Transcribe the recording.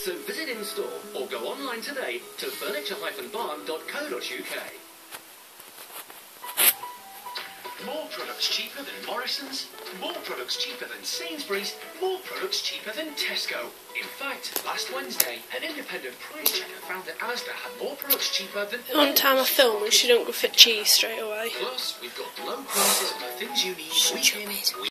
So visit in store or go online today to furniture-barn.co.uk. More products cheaper than Morrison's, more products cheaper than Sainsbury's, more products cheaper than Tesco. In fact, last Wednesday, an independent price checker found that Asda had more products cheaper than... One time I film and she don't go for cheese straight away. Plus, we've got low prices on the things you need week in, week